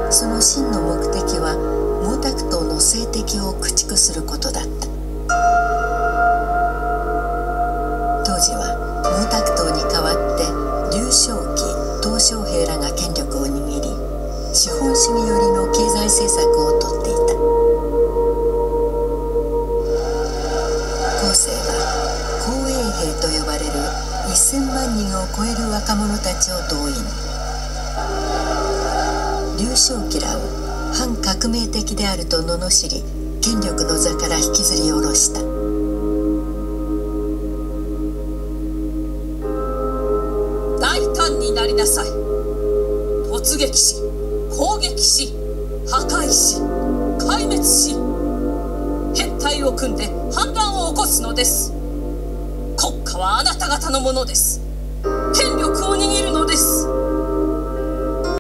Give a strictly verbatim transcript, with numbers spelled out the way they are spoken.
その真の目的は毛沢東の政敵を駆逐することだった。当時は毛沢東に代わって劉少奇、鄧小平らが権力を握り、資本主義寄りの経済政策をとっていた。江青は紅衛兵と呼ばれるせんまんにんを超える若者たちを動員。劉少奇らを反革命的であると罵り、権力の座から引きずり下ろした。 大胆になりなさい。突撃し、攻撃し、破壊し、壊滅し、編隊を組んで反乱を起こすのです。国家はあなた方のものです。